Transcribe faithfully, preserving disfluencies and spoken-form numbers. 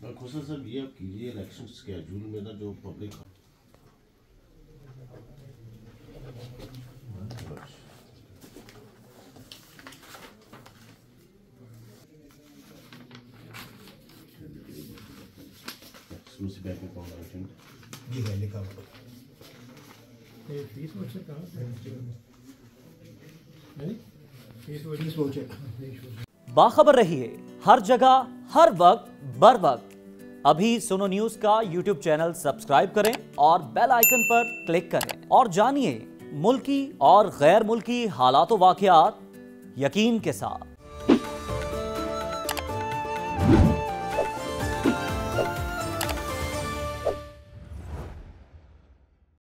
खोसा साहब ये आप कीजिए इलेक्शन स्केड्यूल में ना जो पब्लिक बैंक अकाउंट जी है लिखा हुआ ये फीस वोचर कहाँ है? फीस फीस वोचर बाखबर रहिए हर जगह हर वक्त बर वक्त। अभी सुनो न्यूज का यूट्यूब चैनल सब्सक्राइब करें और बेल आइकन पर क्लिक करें और जानिए मुल्की और गैर मुल्की हालात व वाक़यात यकीन के साथ।